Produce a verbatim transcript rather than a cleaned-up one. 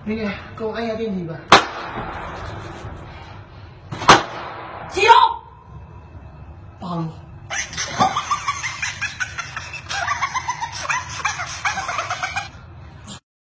那个，给我按下电梯吧。 起油！ 帮。